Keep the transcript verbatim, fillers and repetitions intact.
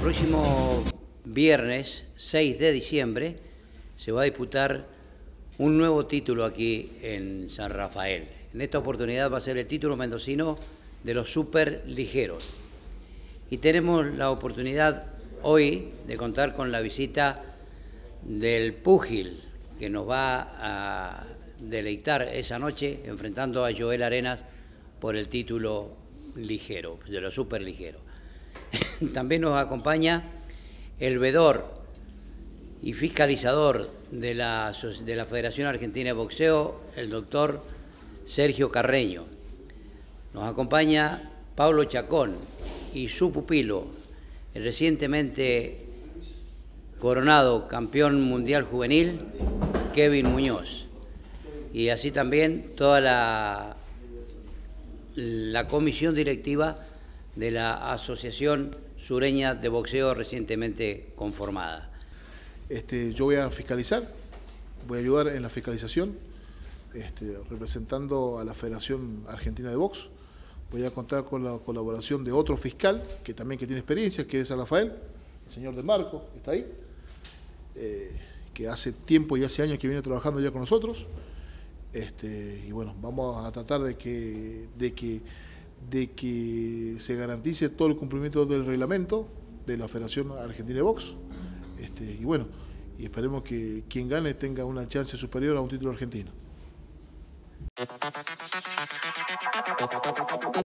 próximo viernes seis de diciembre se va a disputar un nuevo título aquí en San Rafael. En esta oportunidad va a ser el título mendocino de los superligeros. Y tenemos la oportunidad hoy de contar con la visita del púgil, que nos va a deleitar esa noche enfrentando a Joel Arenas por el título ligero, de los superligeros. También nos acompaña el vedor y fiscalizador de la, de la Federación Argentina de Boxeo, el doctor Sergio Carreño. Nos acompaña Pablo Chacón y su pupilo, el recientemente coronado campeón mundial juvenil, Kevin Muñoz. Y así también toda la, la comisión directiva de la Asociación Sureña de Boxeo recientemente conformada. Este, yo voy a fiscalizar, voy a ayudar en la fiscalización, este, representando a la Federación Argentina de Box. Voy a contar con la colaboración de otro fiscal, que también que tiene experiencia, que es de San Rafael, el señor De Marco, que está ahí, eh, que hace tiempo y hace años que viene trabajando ya con nosotros. Este, y bueno, vamos a tratar de que, de que, de que se garantice todo el cumplimiento del reglamento de la Federación Argentina de Box. Este, y bueno, y esperemos que quien gane tenga una chance superior a un título argentino.